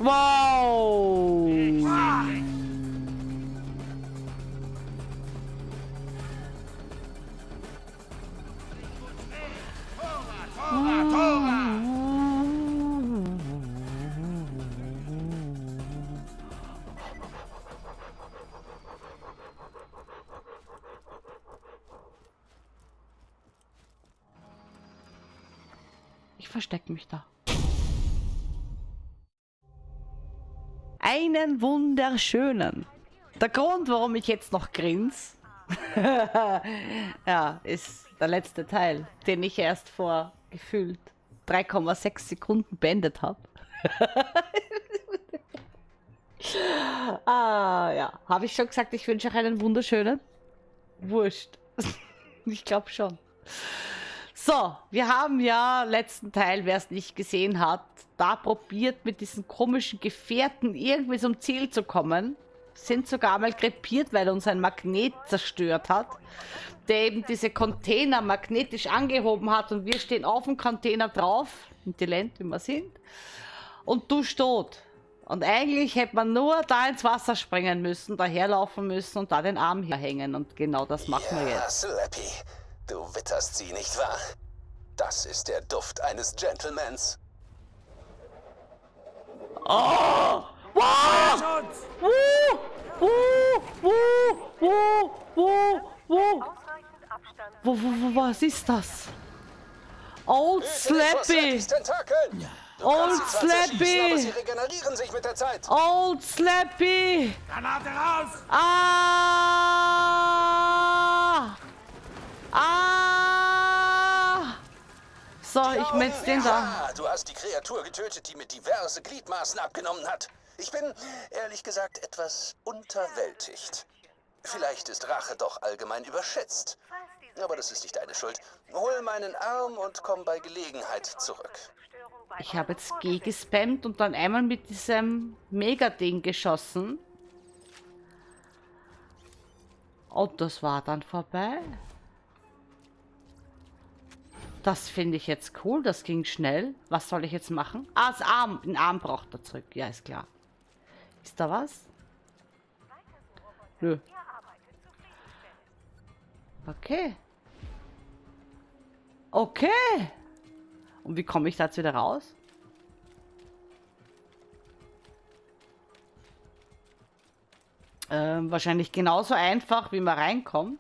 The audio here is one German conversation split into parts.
Wow! Ich verstecke mich da. Einen wunderschönen. Der Grund, warum ich jetzt noch grins, ja, ist der letzte Teil, den ich erst vor gefühlt 3,6 Sekunden beendet habe. Ja. Habe ich schon gesagt, ich wünsche euch einen wunderschönen? Wurscht. Ich glaube schon. So, wir haben ja letzten Teil, wer es nicht gesehen hat, da probiert mit diesen komischen Gefährten irgendwie zum Ziel zu kommen. Sind sogar mal krepiert, weil uns ein Magnet zerstört hat, der eben diese Container magnetisch angehoben hat und wir stehen auf dem Container drauf, intelligent wie wir sind, und du tot. Und eigentlich hätte man nur da ins Wasser springen müssen, daherlaufen müssen und da den Arm herhängen und genau das machen wir jetzt. Slappy. Du witterst sie, nicht wahr? Das ist der Duft eines Gentlemans. Oh! Wow! Was ist das? Old Slappy! Old Slappy! Sie regenerieren sich mit der Zeit. Old Slappy! Granate raus! Ah! Ah! So, ich metz den da. Du hast die Kreatur getötet, die mir diverse Gliedmaßen abgenommen hat. Ich bin, ehrlich gesagt, etwas unterwältigt. Vielleicht ist Rache doch allgemein überschätzt. Aber das ist nicht deine Schuld. Hol meinen Arm und komm bei Gelegenheit zurück. Ich habe jetzt G gespammt und dann einmal mit diesem Mega-Ding geschossen. Und das war dann vorbei. Das finde ich jetzt cool, das ging schnell. Was soll ich jetzt machen? Ah, das Arm. Den Arm braucht er zurück. Ja, ist klar. Ist da was? Nö. Okay. Okay. Und wie komme ich da jetzt wieder raus? Wahrscheinlich genauso einfach, wie man reinkommt.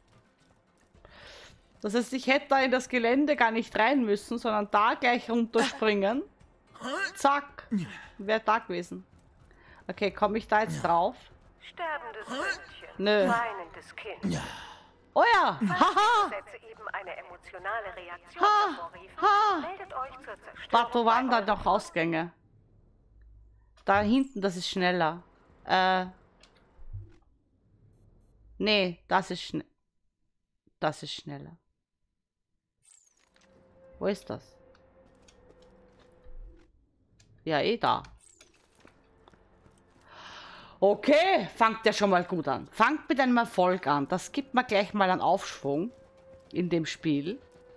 Das heißt, ich hätte da in das Gelände gar nicht rein müssen, sondern da gleich runterspringen. Zack. Wäre da gewesen. Okay, komme ich da jetzt drauf? Sterbendes Söhnchen. Nö. Weinendes Kind. Oh ja. Haha. Sätze eben eine emotionale Reaktion Ha. hervorriefen. Ha. Meldet euch zur Zerstörung. Warte, wo waren da bei noch Ausgänge? Da hinten, das ist schneller. Nee, das ist schnell. Das ist schneller. Wo ist das? Ja, eh da. Okay, fangt ja schon mal gut an. Fangt mit einem Erfolg an. Das gibt mir gleich mal einen Aufschwung in dem Spiel.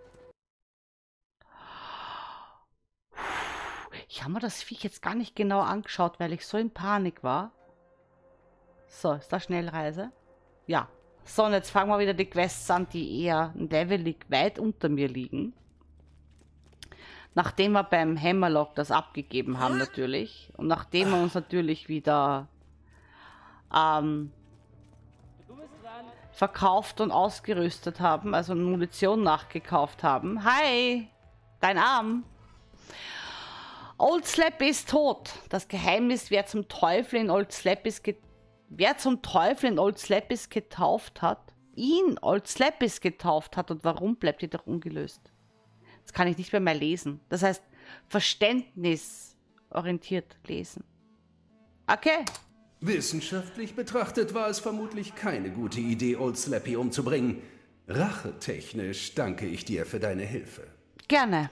Ich habe mir das Viech jetzt gar nicht genau angeschaut, weil ich so in Panik war. So, ist da Schnellreise? Ja. So, und jetzt fangen wir wieder die Quests an, die eher ein Level weit unter mir liegen. Nachdem wir beim Hammerlock das abgegeben haben natürlich. Und nachdem wir uns natürlich wieder verkauft und ausgerüstet haben, also Munition nachgekauft haben. Hi! Dein Arm! Old Slappy ist tot. Das Geheimnis, wer zum Teufel in Old Slappys getauft hat, ihn Old Slappys getauft hat und warum, bleibt jedoch ungelöst. Das kann ich nicht mehr lesen. Das heißt, verständnisorientiert lesen. Okay. Wissenschaftlich betrachtet war es vermutlich keine gute Idee, Old Slappy umzubringen. Rachetechnisch danke ich dir für deine Hilfe. Gerne.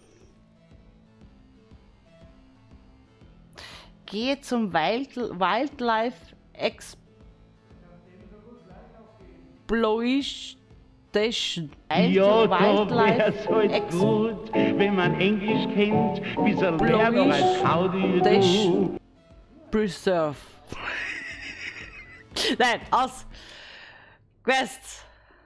Gehe zum Wildlife Exploitation. Ja, da wär's halt gut, wenn man Englisch kennt, wie so lernen als Howdy do. Preserve. Nein, aus. Quests.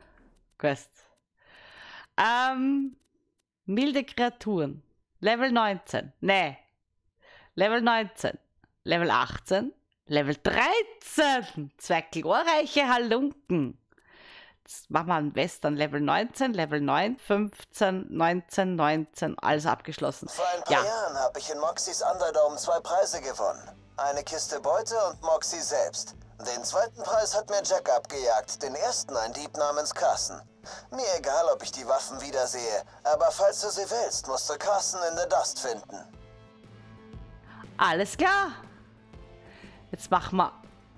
Milde Kreaturen. Level 19. Nee. Level 19. Level 18. Level 13. 2 glorreiche Halunken. Jetzt machen wir einen Western. Level 19, Level 9, 15, 19, 19. Alles abgeschlossen. Vor ein paar Jahren habe ich in Moxies Underdome 2 Preise gewonnen. Eine Kiste Beute und Moxie selbst. Den zweiten Preis hat mir Jack abgejagt, den ersten ein Dieb namens Carson. Mir egal, ob ich die Waffen wiedersehe, aber falls du sie willst, musst du Carson in the Dust finden. Alles klar. Jetzt machen wir.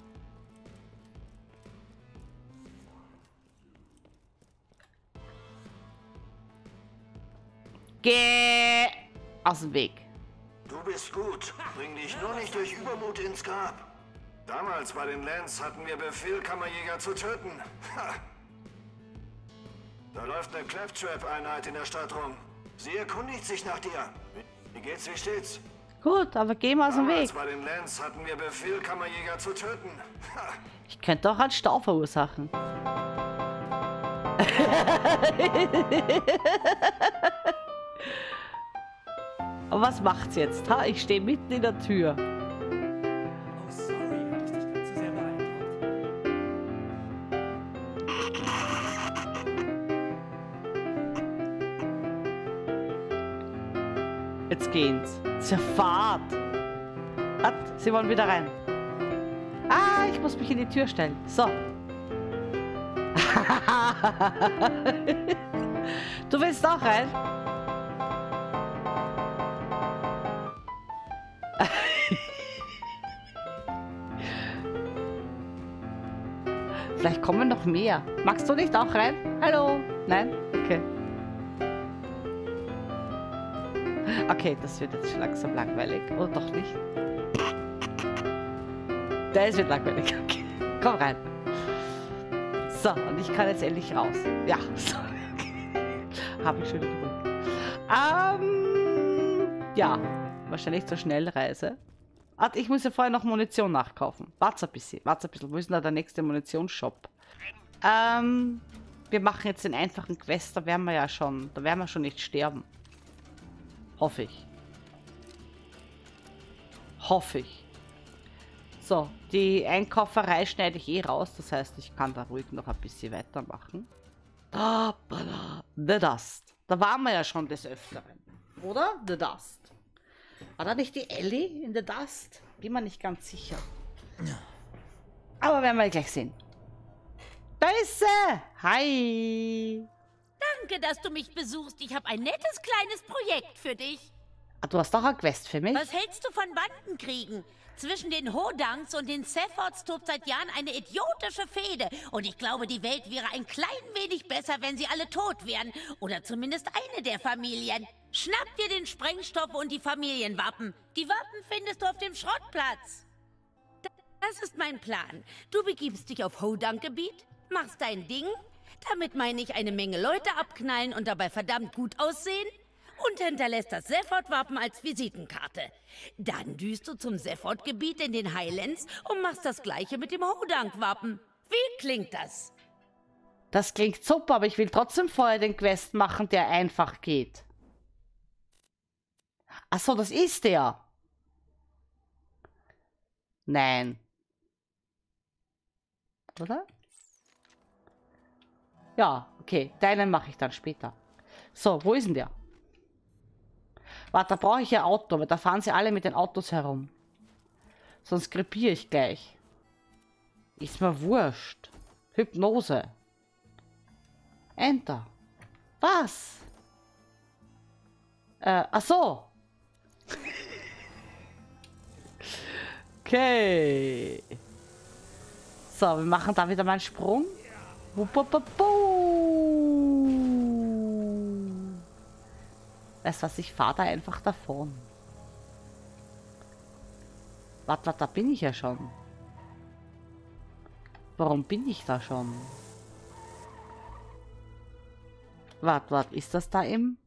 Geh aus dem Weg. Du bist gut. Bring dich nur nicht durch Übermut ins Grab. Damals bei den Lands hatten wir Befehl, Kammerjäger zu töten. Ha. Da läuft eine Claptrap-Einheit in der Stadt rum. Sie erkundigt sich nach dir. Wie geht's, wie steht's? Gut, aber geh mal aus dem Weg. Damals bei den Lands hatten wir Befehl, Kammerjäger zu töten. Ha. Ich könnte auch einen Stau verursachen. Aber was macht's jetzt? Ha? Ich stehe mitten in der Tür. Oh, sorry, hatte ich dich gerade zu sehr beeindruckt. Jetzt geht's. Das ist ja Fahrt. Sie wollen wieder rein. Ah, ich muss mich in die Tür stellen. So. Du willst auch rein? Vielleicht kommen noch mehr. Magst du nicht auch rein? Hallo? Nein? Okay. Okay, das wird jetzt schon langsam langweilig. Oder doch nicht? Das wird langweilig. Okay. Komm rein. So, und ich kann jetzt endlich raus. Ja, so. Habe ich schon gedrückt. Ja, wahrscheinlich zur Schnellreise. Ich muss ja vorher noch Munition nachkaufen. Warte ein bisschen. Wo ist denn da der nächste Munitionsshop? Wir machen jetzt den einfachen Quest. Da werden wir schon nicht sterben. Hoffe ich. So, die Einkauferei schneide ich eh raus. Das heißt, ich kann da ruhig noch ein bisschen weitermachen. The Dust. Da waren wir ja schon des Öfteren. Oder? The Dust. War da nicht die Ellie in The Dust? Bin mir nicht ganz sicher. Aber werden wir gleich sehen. Da ist sie! Hi! Danke, dass du mich besuchst. Ich habe ein nettes kleines Projekt für dich. Ah, du hast doch eine Quest für mich? Was hältst du von Bandenkriegen? Zwischen den Hodangs und den Sephards tobt seit Jahren eine idiotische Fehde. Und ich glaube, die Welt wäre ein klein wenig besser, wenn sie alle tot wären. Oder zumindest eine der Familien. Schnapp dir den Sprengstoff und die Familienwappen. Die Wappen findest du auf dem Schrottplatz. Das ist mein Plan. Du begibst dich auf Hodang-Gebiet, machst dein Ding. Damit meine ich eine Menge Leute abknallen und dabei verdammt gut aussehen. Und hinterlässt das Sephod-Wappen als Visitenkarte. Dann düst du zum Sephod-Gebiet in den Highlands und machst das gleiche mit dem Hodang-Wappen. Wie klingt das? Das klingt super, aber ich will trotzdem vorher den Quest machen, der einfach geht. Achso, das ist der. Nein. Oder? Ja, okay. Deinen mache ich dann später. So, wo ist denn der? Warte, da brauche ich ja Auto, weil da fahren sie alle mit den Autos herum. Sonst krepiere ich gleich. Ist mir wurscht. Hypnose. Enter. Was? Ach so. Okay. So, wir machen da wieder mal einen Sprung. Weißt du was, ich fahre da einfach davon. Warte, da bin ich ja schon. Warum bin ich da schon? Warte, ist das da im...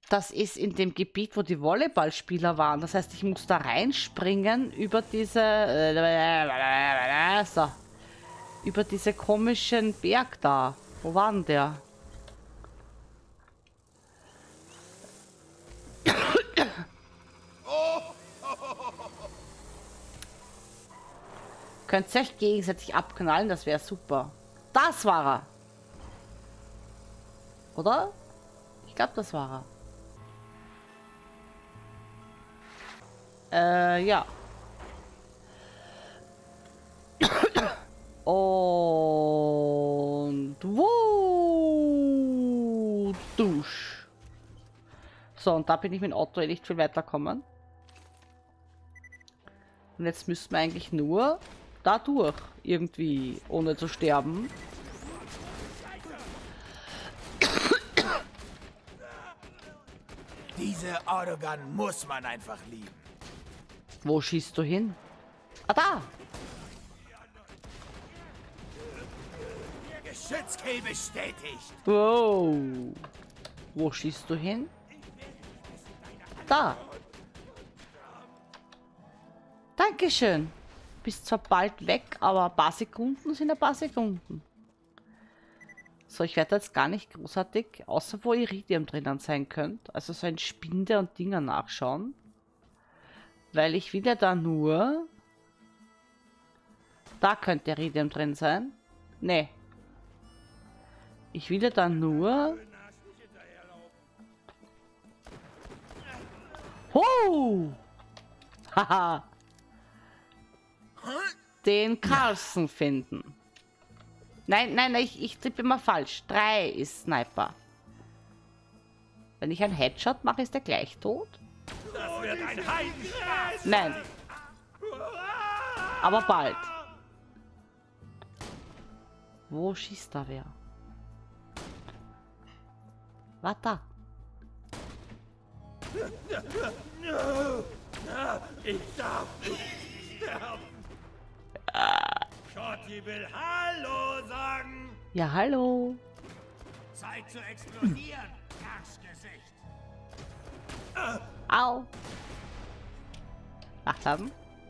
das ist in dem Gebiet, wo die Volleyballspieler waren. Das heißt, ich muss da reinspringen über diese... so. Über diese komischen Berg da. Wo war denn der? Könnt ihr euch gegenseitig abknallen? Das wäre super. Das war er. Oder? Ich glaube, das war er. Ja. Und... Dusch. So, und da bin ich mit dem Auto nicht viel weiterkommen. Und jetzt müssten wir eigentlich nur dadurch irgendwie, ohne zu sterben. Diese Autogun muss man einfach lieben. Wo schießt du hin? Ah, da! Geschützkill bestätigt. Wow! Wo schießt du hin? Da! Dankeschön! Bist zwar bald weg, aber ein paar Sekunden sind ein paar Sekunden. So, ich werde jetzt gar nicht großartig, außer wo Iridium drinnen sein könnte, also so ein Spinde und Dinger nachschauen. Weil ich will ja da nur... Da könnte Iridium drin sein. Nee. Ich will ja da nur... Oh! Haha! Den Carlson finden. Nein, nein, ich tippe immer falsch. 3 ist Sniper. Wenn ich ein Headshot mache, ist der gleich tot? Das wird ein Heidenschmerz. Nein. Aber bald. Wo schießt da wer? Was da? Ich darf nicht sterben. Shorty will Hallo sagen. Ja, hallo. Zeit zu explodieren, Arschgesicht. Au. Nachladen.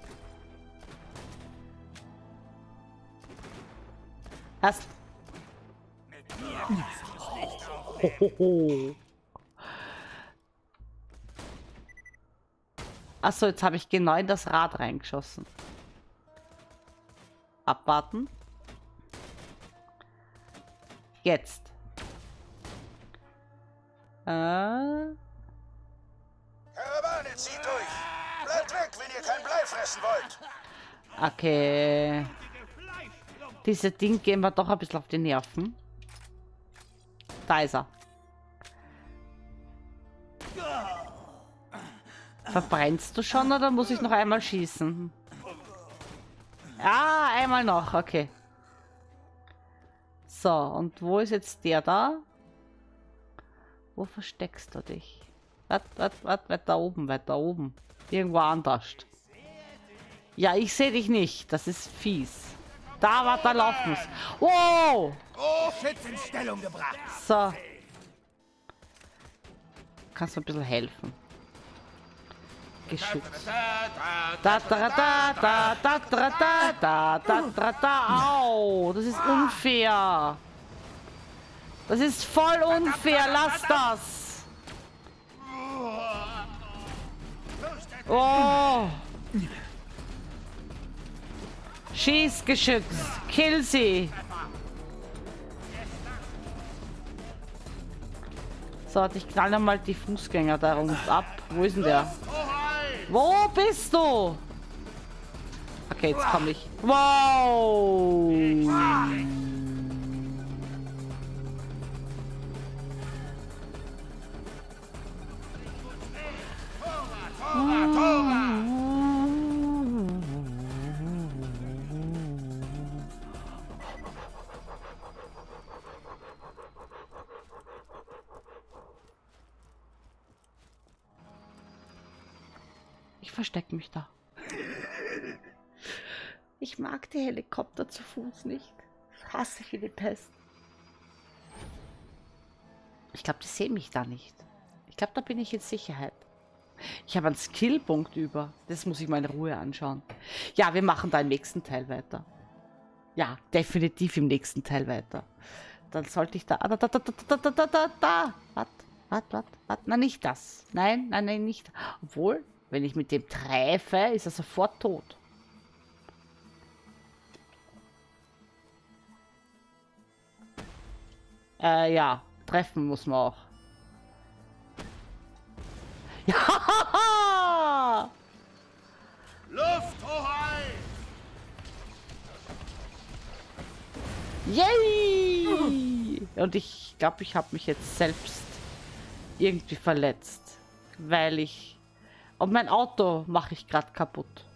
Hast. Mit mir kannst du es nicht aufnehmen. Achso, jetzt habe ich genau in das Rad reingeschossen. Abwarten. Jetzt. Karawane, zieht durch. Bleibt weg, wenn ihr kein Blei fressen wollt. Okay. Diese Ding gehen wir doch ein bisschen auf die Nerven. Da ist er. Verbrennst du schon oder muss ich noch einmal schießen? Ah, einmal noch, okay. So, und wo ist jetzt der da? Wo versteckst du dich? Weiter oben, weiter oben. Irgendwo anders. Ja, ich sehe dich nicht. Das ist fies. Da war der Laufens. Wow! Oh, Schütz in Stellung gebracht. So. Kannst du ein bisschen helfen? Geschütz. Da, da, da, da, da, da, da, da, da, da, da. Au, das ist unfair. Das ist voll unfair. Lass das. Oh. Schieß, Geschütz. Kill sie. So, ich knalle mal die Fußgänger da rund ab. Wo ist denn der? Wo bist du? Okay, jetzt komme ich. Wow! Ich verstecke mich da. Ich mag die Helikopter zu Fuß nicht. Ich hasse ich wie die Pest. Ich glaube, die sehen mich da nicht. Ich glaube, da bin ich in Sicherheit. Ich habe einen Skillpunkt über. Das muss ich mal in Ruhe anschauen. Ja, wir machen da im nächsten Teil weiter. Ja, definitiv im nächsten Teil weiter. Dann sollte ich da... Was? Nein, nicht das. Nein, nicht. Obwohl, wenn ich mit dem treffe, ist er sofort tot. Ja, treffen muss man auch. Ja! Lufthoheit! Yay! Und ich glaube, ich habe mich jetzt selbst irgendwie verletzt. Weil ich... Und mein Auto mache ich gerade kaputt.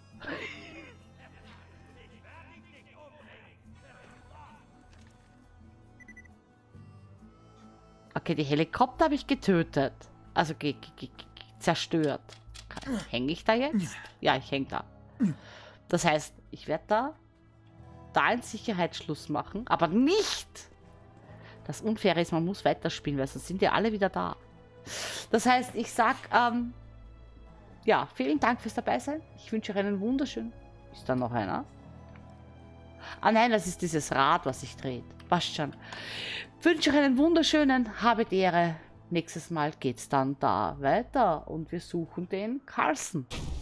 Okay, die Helikopter habe ich getötet. Also zerstört. Hänge ich da jetzt? Ja, ich hänge da. Das heißt, ich werde da einen Sicherheitsschluss machen, aber nicht. Das Unfaire ist, man muss weiterspielen, weil sonst sind ja alle wieder da. Das heißt, ich sag, ja, vielen Dank fürs Dabeisein. Ich wünsche euch einen wunderschönen... Ist da noch einer? Ah nein, das ist dieses Rad, was sich dreht. Passt schon. Wünsche euch einen wunderschönen, habet Ehre. Nächstes Mal geht's dann da weiter und wir suchen den Carlson.